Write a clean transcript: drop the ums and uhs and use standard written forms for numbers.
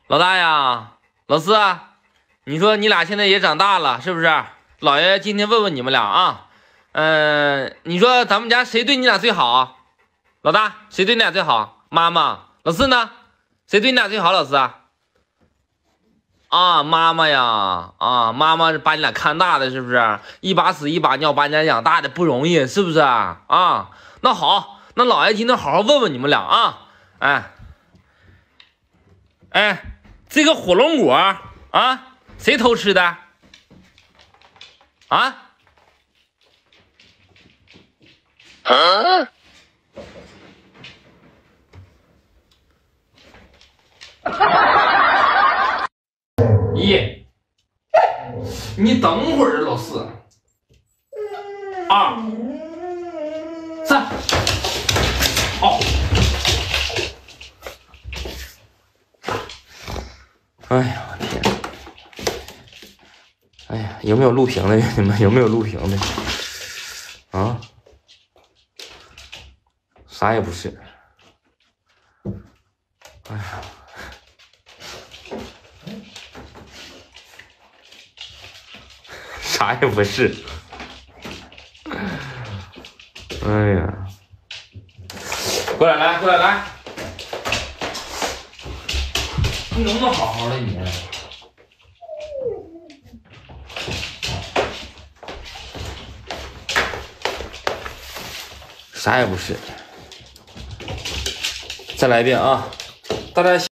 老大呀，老四啊，你说你俩现在也长大了，是不是？姥爷今天问问你们俩啊，你说咱们家谁对你俩最好？老大，谁对你俩最好？妈妈。老四呢？谁对你俩最好？老四啊？啊，妈妈呀，啊，妈妈把你俩看大的，是不是？一把屎一把尿把你俩养大的不容易，是不是啊？啊，那好，那姥爷今天好好问问你们俩啊，哎，这个火龙果啊，谁偷吃的？啊？一，你等会儿，老四。二，三，好。哎呀天！哎呀，有没有录屏的？你们有没有录屏的？啊？啥也不是。哎呀！啥也不是。哎呀！过来，来，过来，来！你能不能好好的你？啥也不是。再来一遍啊！大家。